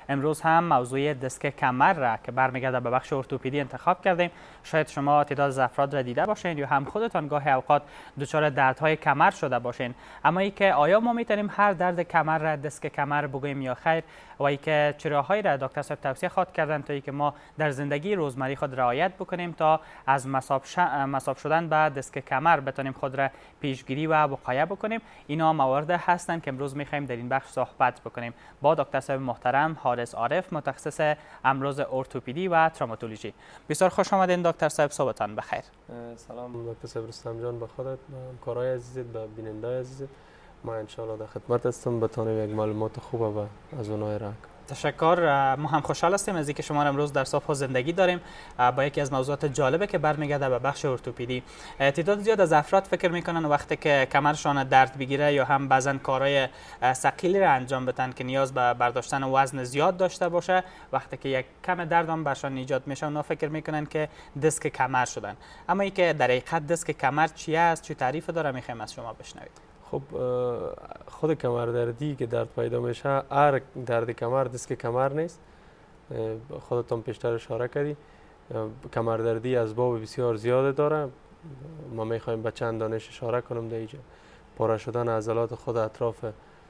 امروز هم موضوع دیسک کمر را که برمیگرده به بخش ارتوپدی انتخاب کردیم. شاید شما تعداد از افراد را دیده باشین یا هم خودتان گاهی اوقات دچار دردهای کمر شده باشین. اما ای که آیا ما میتونیم هر درد کمر را دیسک کمر بگوییم یا خیر؟ و ای که چه راههایی را دکتر صاحب توصیه خواهد کردن تا ای که ما در زندگی روزمره خود رعایت بکنیم تا از مصاب شدن به دیسک کمر بتونیم خود را پیشگیری و وقایه بکنیم. اینا موارد هستند که امروز میخوایم در این بخش صحبت بکنیم با دکتر صاحب محترم حارث عارف، متخصص امراض ارتوپدی و تروماتولوژی. بسیار خوش آمدین دکتر صاحب، صبحتان بخیر. سلام دکتر صاحب رستم جان، به خودت، کارهای عزیزت، به بیننده عزیزت. ما انشاءالله در خدمت هستم بتونیم یک معلومات خوب و از اونها را. تشکر. ما هم خوشحال هستیم از اینکه شما امروز در صبح زندگی داریم با یکی از موضوعات جالبه که برمیگرده به بخش ارتوپدی. تعداد زیاد از افراد فکر میکنن وقتی که کمرشان درد بگیره یا هم بعضن کارهای ثقیلی را انجام بدن که نیاز به برداشتن وزن زیاد داشته باشه، وقتی که یک کم درد هم برشان ایجاد میشه اونا فکر میکنن که دیسک کمر شدن. اما ای که در حقیقت دیسک کمر چی است، چه تعریف داره، میخوایم از شما بشنوید. خب خود کمردردی که درد پیدا میشه، هر درد کمر دیسک کمر نیست. خودتون پیشتر اشاره کردی کمردردی اسباب بسیار زیاده داره. ما میخوایم به چند دانش اشاره کنم در اینجا. پاره شدن عضلات خود اطراف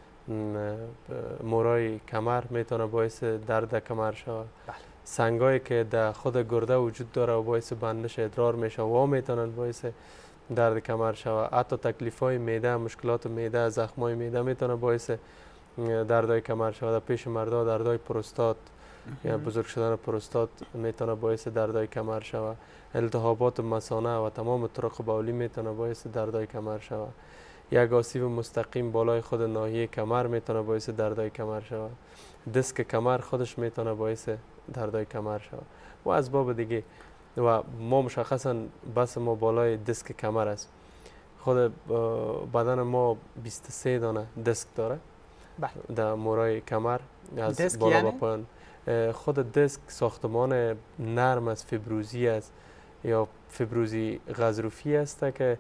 مورای کمر میتونه باعث درد کمر شود. سنگایی که در خود گرده وجود داره و باعث بندش ادرار میشه و میتونن باعث درد کمر شود. حتی تکلیف‌های معده، مشکلات معده، زخم‌های معده میتونه باعث دردهای کمر شود. در پیش مردا دردهای پروستات یا بزرگ شدن پروستات میتونه باعث دردهای کمر شود. التهابات مثانه و تمام طرق بولی میتونه باعث دردهای کمر شود. یک آسیب مستقیم بالای خود ناحیه کمر میتونه باعث دردهای کمر شود. دیسک کمر خودش میتونه باعث دردهای کمر شود و اسباب دیگه. و ما مشخصا بس ما بالای دیسک کمر است. خود بدن ما 23 دانه دیسک داره در مورای کمر از بالا به پایین. خود دیسک ساختمان نرم از فیبروزی است یا فیبروزی غضروفی است که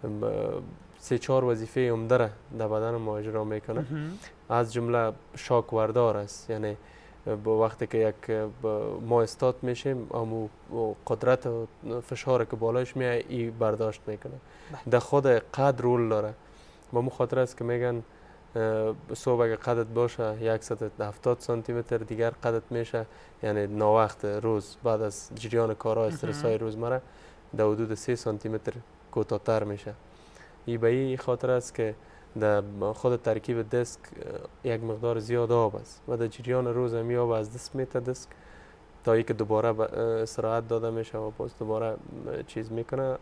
3-4 وظیفه عمده را در بدن ما اجرا میکنه. از جمله شاکوردار است، یعنی وقتی که یک ما استاد میشیم امو قدرت و فشار که بالایش میاد ای برداشت میکنه. در خود قد رول داره. با مو خاطر است که میگن صبح اگه قدت باشه 170 سانتی متر، دیگر قدت میشه یعنی ناوقت روز بعد از جریان کارها استرسای روزمره در حدود 3 سانتی متر کوتاه‌تر میشه. ای به این خاطر است که در خود ترکیب دیسک یک مقدار زیاد آب است و در جریان روز همی آب از دست میته دیسک تا ای که دوباره استراحت داده میشه و باز دوباره چیز میکنه،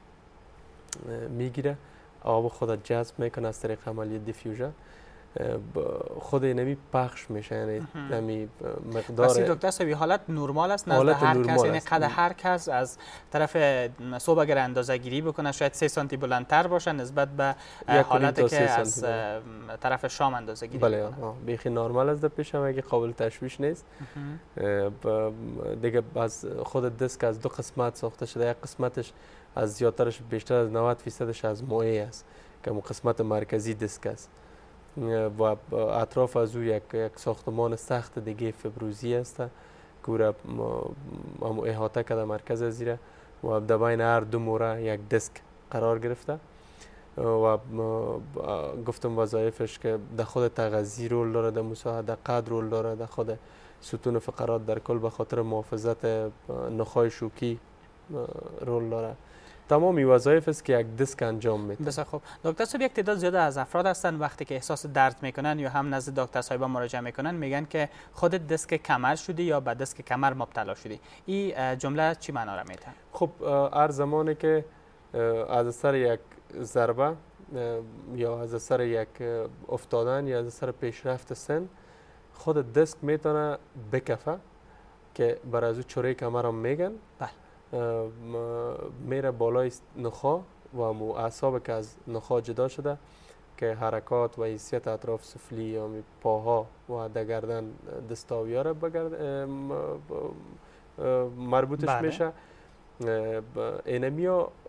میگیره، آب خود جذب میکنه از طریق عملیه دیفیوژن، خود اینمی پخش میشه. یعنی نمی مقدار پس دکتر صاحب حالت نرمال است نزد هر کس، یعنی قد هر کس از طرف صبح اگر اندازه گیری بکنه شاید 3 سانتی بلندتر باشه نسبت به حالتی که از طرف شام اندازه گیری بله بیخی نرمال است. در پیش هم اگه قابل تشویش نیست. دیگه از خود دیسک از 2 قسمت ساخته شده. یک قسمتش از زیادترش بیشتر از 90% از مایع است که قسمت مرکزی دیسک است و اطراف از او یک ساختمان سخت دیگه فیبروزی است که احاطه کرده مرکز از زیره و در بین هر دو موره یک دیسک قرار گرفته و گفتم وظایفش که در خود تغذیه رول داره، در مساعد قد رول داره، در خود ستون فقرات در کل به خاطر محافظت نخاع شوکی رول داره. تمامی وظایف است که یک دیسک انجام میده. بسیار خوب. دکتر صاحب یک تعداد زیاد از افراد هستن وقتی که احساس درد میکنن یا هم نزد دکتر صاحب مراجعه میکنن میگن که خود دیسک کمر شدی یا به دیسک کمر مبتلا شدی. این جمله چی معنا را میده؟ خب هر زمانی که از اثر یک ضربه یا از اثر یک افتادن یا از اثر پیشرفت سن خود دیسک میتونه بکفه که برای از چوره کمر هم میگن. بله. میره بالای نخاع و اعصاب که از نخاع جدا شده که حرکات و حیثیت اطراف سفلی یا پاها و در گردن دستاویه را مربوطش میشه. اینمیا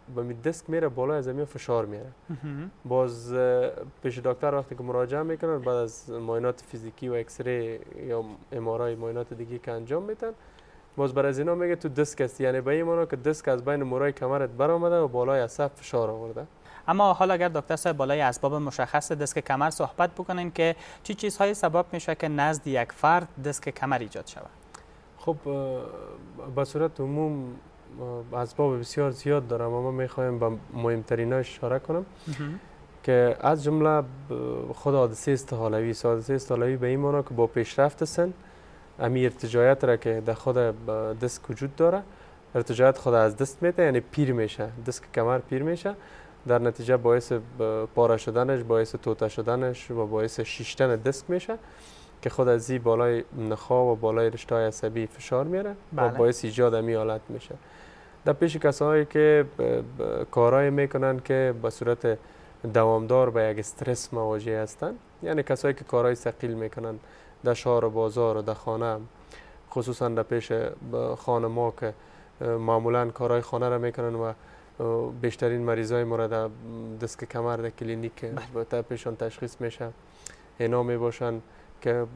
به می دسک میره بالا از زمین فشار میاره. باز پیش دکتر وقتی که مراجعه میکنن بعد از معاینات فیزیکی و اکسری یا ام آر آی معاینات دیگه که انجام میدن، باز بر از اینا میگه تو دسک است، یعنی به این معنا که دسک از بین مورای کمرت برآمده و بالای عصب فشار آورده. اما حالا اگر دکتر صاحب بالای اسباب مشخص دسک کمر صحبت بکنین که چه چیزهایی سبب میشه که نزد یک فرد دسک کمر ایجاد شود؟ خب به صورت عموم اسباب بسیار زیاد دارم، اما میخوایم به مهمتریناش اشاره کنم که از جمله خود حادثه استحالوی است. حادثه استحالوی به این معنا که با پیشرفت سن امی ارتجاعیت را که در خود دسک وجود داره، ارتجاعیت خود از دست میده، یعنی پیر میشه، دسک کمر پیر میشه، در نتیجه باعث پاره شدنش، باعث توته شدنش و باعث شیشتن دسک میشه که خود از این بالای نخا و بالای رشته عصبی فشار میاره و باعث ایجاد امی حالت میشه. در پیش کسایی که کارهای میکنن که به صورت دوامدار به یک استرس مواجه هستند، یعنی کسایی که کارهای ثقیل میکنن در شهر و بازار و در خانه، خصوصا در پیش خانما که معمولا کارهای خانه را میکنن و بیشترین مریضای مورد دسک کمر در کلینیک در پیشان تشخیص میشه، اینا می باشن که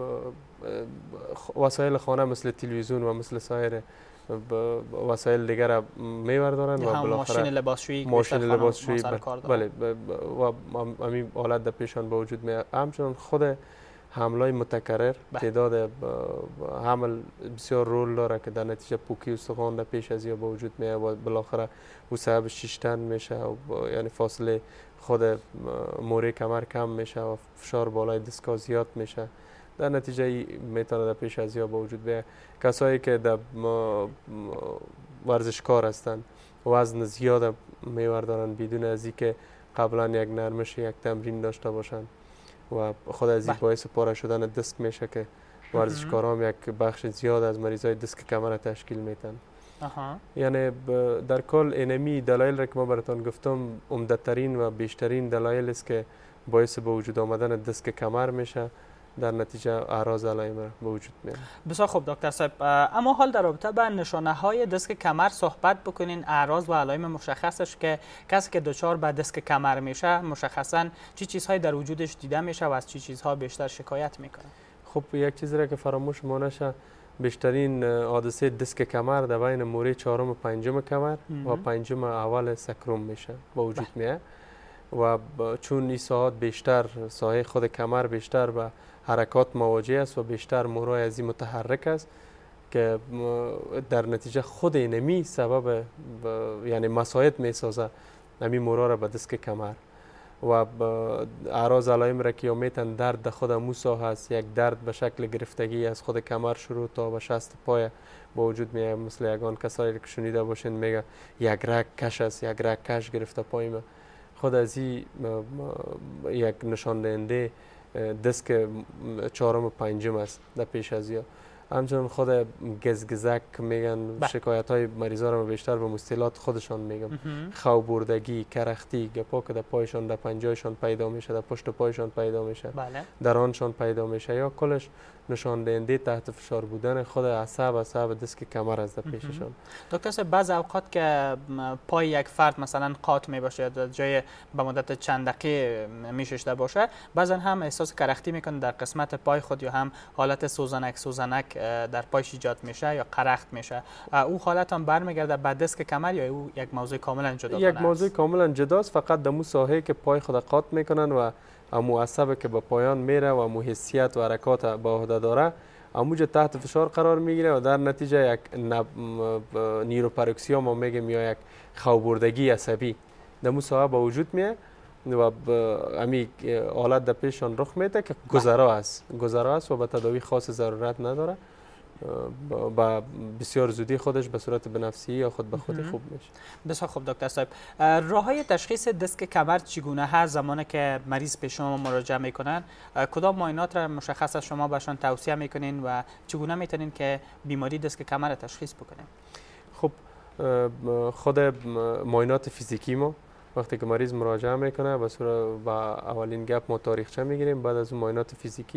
وسایل خانه مثل تلویزیون و مثل سایر وسایل دیگر را میوردارن و بالاخره ماشین لباسشویی بله و همین حالت در پیشان به وجود میاد. همچنین خود حملای متکرر، تعداد حمل بسیار رول داره که در نتیجه پوکی استخوان در پیش از یا به وجود میاد و بالاخره او سبب شیشتن میشه و یعنی فاصله خود موره کمر کم میشه و فشار بالای دسک زیاد میشه، در نتیجه میتونه در پیش از یا به وجود بیاد. کسایی که در ورزشکار هستند وزن زیاد میوردارن بدون از اینکه قبلا یک نرمش یک تمرین داشته باشند و خود از این باعث پاره شدن دسک میشه که ورزشکاران یک بخش زیاد از مریضای دسک کمر تشکیل میتن. یعنی در کل اینمی دلایل را که ما براتون گفتم عمده‌ترین و بیشترین دلایل است که باعث به وجود آمدن دسک کمر میشه، در نتیجه اعراض علائم به وجود میاد. بسیار خوب دکتر صاحب، اما حال در رابطه با نشانه های دسک کمر صحبت بکنین، اعراض و علائم مشخصش که کسی که دچار به دسک کمر میشه مشخصا چه چیزهایی در وجودش دیده میشه و از چه چیزها بیشتر شکایت میکنه؟ خب یک چیزی را که فراموش مانشه، بیشترین حادثه دسک کمر در بین موره چهارم و پنجم کمر و پنجم اول سکروم میشه به وجود میاد و چون این ساعت بیشتر ساحه خود کمر بیشتر به حرکات مواجه است و بیشتر مورای از این متحرک است که در نتیجه خود اینمی سبب یعنی مساعد میسازه امی مورا را به دسک کمر و اعراض علائم را که میتن درد خود موسا هست، یک درد به شکل گرفتگی از خود کمر شروع تا به شست پای با وجود میاد، مثل یگان کسایی که شنیده باشین میگه یک رگ کش است، یک رگ کش گرفته پای ما، خود از این یک نشان دهنده دسک چهارم و پنجم است در پیش از یا. همچنین خود گزگزک میگن، شکایت های مریضا رو بیشتر به مصطلحات خودشان میگم، خو بردگی، کرختی، گپا که در پایشان در پنجهشان پیدا میشه، در پشت پایشان پیدا میشه، در آنشان پیدا میشه، یا کلش نشان دهنده تحت فشار بودن خود عصب دسک کمر است در پیششان. دکتر صاحب، بعض اوقات که پای یک فرد مثلا قات می باشه در جای به مدت چند دقیقه میشسته باشه، بعضا هم احساس کرختی میکنه در قسمت پای خود یا هم حالت سوزنک در پایش ایجاد میشه یا قرخت میشه، او حالت هم برمیگرده به دسک کمر یا او یک موضوع کاملا جدا؟ یک موضوع کاملا جداست، فقط در مو ساحه که پای خود قات میکنن و امو عصب که به پایان میره و امو حسیت و حرکات به عهده داره اموجه تحت فشار قرار میگیره و در نتیجه یک نیروپاروکسیا ما میگیم یا یک خوابوردگی عصبی در مو ساحه به وجود میاد و امی حالت در پیشان رخ میده که گذرا است و به تداوی خاص ضرورت نداره، با بسیار زودی خودش به صورت بنفسی یا خود به خودی خوب میشه. بسیار خوب دکتر صاحب، راههای تشخیص دسک کمر چگونه هست زمانی که مریض به شما مراجعه میکنن؟ کدام معاینات را مشخص از شما بهشان توصیه میکنین و چگونه میتونین که بیماری دسک کمر را تشخیص بکنین؟ خب خود معاینات فیزیکی ما وقتی که مریض مراجعه میکنه با اولین گپ ما تاریخچه میگیریم، بعد از اون معاینات فیزیکی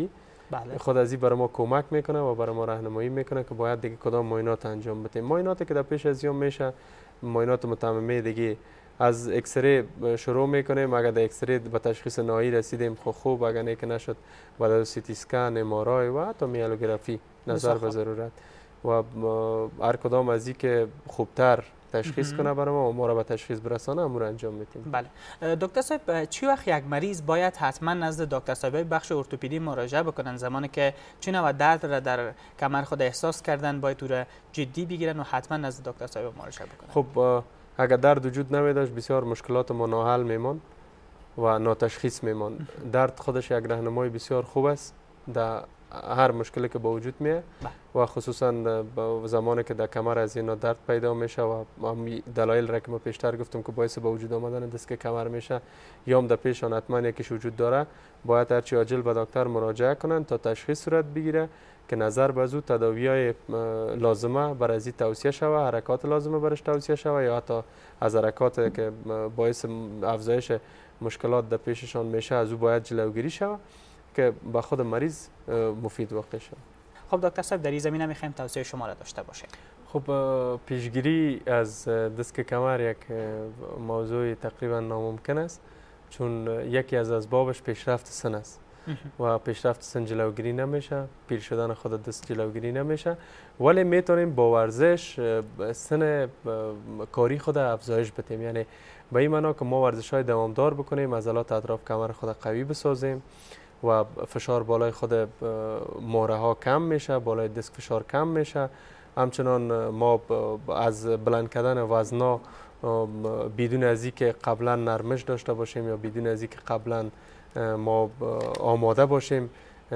بله. خود از این برای ما کمک میکنه و برای ما راهنمایی میکنه که باید دیگه کدام معاینات انجام بدیم. معایناتی که در پیش از این میشه معاینات متممه دیگه از اکسری شروع میکنیم. اگر در اکسری به تشخیص نهایی رسیدیم خوب، اگر نه که نشد بعد از سی تی اسکن، ام آر آی و حتی میالوگرافی نظر به ضرورت و هر کدام از این که خوبتر تشخیص کنه برای ما را به تشخیص برسانه امور انجام میدیم. بله. دکتر صاحب چی وقت یک مریض باید حتما نزد دکتر صاحب بخش ارتوپدی مراجعه بکنن؟ زمانی که چه نوع درد را در کمر خود احساس کردن باید او را جدی بگیرن و حتما نزد دکتر صاحب مراجعه بکنن. خب اگر درد وجود نمیداشت بسیار مشکلات ما ناحل میمان و ناتشخیص میمان. درد خودش یک راهنمای بسیار خوب است در هر مشکلی که با وجود میه و خصوصا زمانی که در کمر از اینا درد پیدا میشه و دلایل را که ما پیشتر گفتم که باعث به وجود آمدن دست کمر میشه یا هم در پیشان حتما یکیش وجود داره، باید هرچی عاجل به دکتر مراجعه کنن تا تشخیص صورت بگیره که نظر به او تداوی‌های لازمه برای از توصیه شوه، حرکات لازمه برش توصیه شوه یا حتی از حرکات که باعث افزایش مشکلات در پیششان میشه از او باید جلوگیری شوه که به خود مریض مفید واقع شد. خب دکتر صاحب در این زمینه میخوایم توصیه شما را داشته باشیم. خب پیشگیری از دسک کمر یک موضوع تقریبا ناممکن است، چون یکی از اسبابش پیشرفت سن است و پیشرفت سن جلوگیری نمیشه، پیر شدن خود دست جلوگیری نمیشه، ولی میتونیم با ورزش سن کاری خود افزایش بدیم. یعنی به این معنا که ما ورزش های دوامدار بکنیم، عضلات اطراف کمر خود قوی بسازیم و فشار بالای خود مهره ها کم میشه، بالای دسک فشار کم میشه. همچنان ما از بلند کردن وزنا بدون از اینکه قبلا نرمش داشته باشیم یا بدون از اینکه قبلا ما آماده باشیم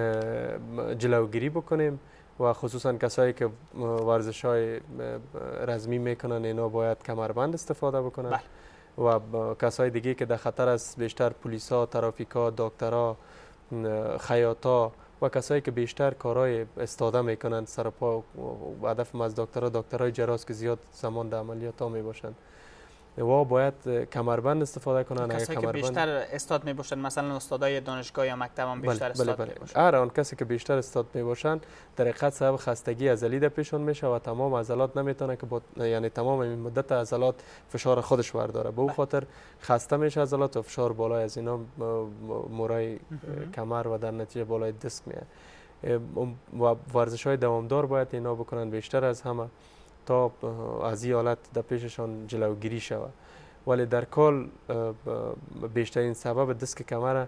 جلوگیری بکنیم و خصوصا کسایی که ورزش های رزمی میکنن اینا باید کمربند استفاده بکنن و کسای دیگه که در خطر است بیشتر پلیسا، ترافیکا، دکترها، خیاطا و کسایی که بیشتر کارهای استاده میکنن سر پا و هدف از دکترای جراح که زیاد زمان در عملیات ها میباشن و باید کمربند استفاده کنن. کسایی که بیشتر استاد میباشن، مثلا استادای دانشگاه یا مکتب هم بیشتر استاد میباشن. آن کسی که بیشتر استاد میباشن در حقیقت سبب خستگی عضلی در پیشون میشه و تمام عضلات نمیتونه که یعنی تمام این مدت عضلات فشار خودش برداره، به اون خاطر خسته میشه عضلات و فشار بالای از اینا مورای کمر و در نتیجه بالای دسک میاد و ورزش های دوامدار باید اینا بکنن بیشتر از همه تا از این حالت در پیششان جلوگیری شود. ولی در کل بیشترین سبب دسک کمر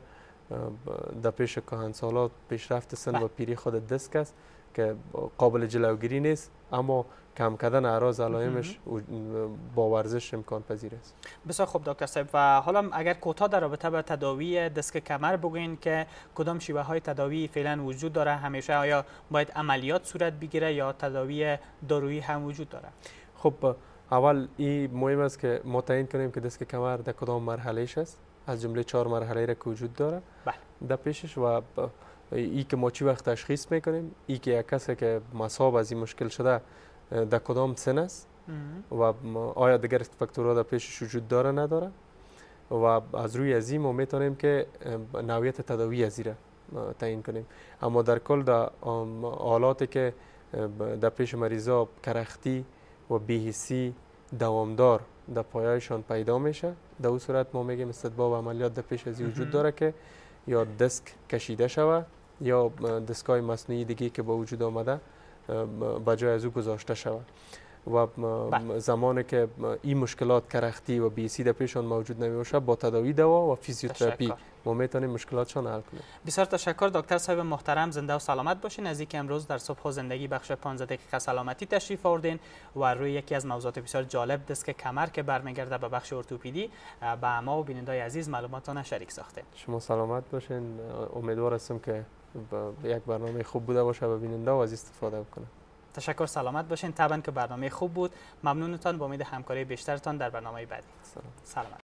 در پیش کهنسالات پیشرفت سن و پیری خود دسک است که قابل جلوگیری نیست، اما کم کردن اعراض علائمش با ورزش امکان پذیر است. بسیار خوب دکتر صاحب، و حالا اگر کوتاه در رابطه با تداوی دسک کمر بگوین که کدام شیوه های تداوی فعلا وجود داره؟ همیشه آیا باید عملیات صورت بگیره یا تداوی دارویی هم وجود داره؟ خب اول این مهم است که ما تعیین کنیم که دسک کمر در کدام مرحلهش است، از جمله 4 مرحله را که وجود داره در پیشش و ای که ما چی وقت تشخیص میکنیم، ای که یک کسی که مصاب از این مشکل شده در کدام سن است و آیا دیگر فاکتورها در پیشش وجود داره نداره و از روی از این ما میتونیم که نوعیت تداوی از این تعیین کنیم. اما در کل در حالاتی که در پیش مریضا کرختی و بی‌حسی دوامدار در پایه‌شان پیدا میشه، در اون صورت ما میگیم استدباب عملیات در پیش از این وجود داره که یا دسک کشیده شود یا دسکای مصنوعی دیگه که با وجود آمده به جای از او گذاشته شود و زمانی که این مشکلات کرختی و بی‌حسی در پیشان موجود نمیشه با تداوی دوا و فیزیوتراپی ما میتونیم مشکلاتشان حل کنیم. بسیار تشکر دکتر صاحب محترم، زنده و سلامت باشین. از اینکه امروز در صبح و زندگی بخش 15 دقیقه سلامتی تشریف آوردین و روی یکی از موضوعات بسیار جالب دسک کمر که برمیگرده به بخش ارتوپدی با ما و بینندگان عزیز معلوماتتان شریک ساختین. شما سلامت باشین. امیدوار هستم که یک برنامه خوب بوده باشه و بیننده و از استفاده بکنه. تشکر، سلامت باشین. طبعا که برنامه خوب بود. ممنونتان، با امید همکاری بیشترتان در برنامه بعدی. سلامت.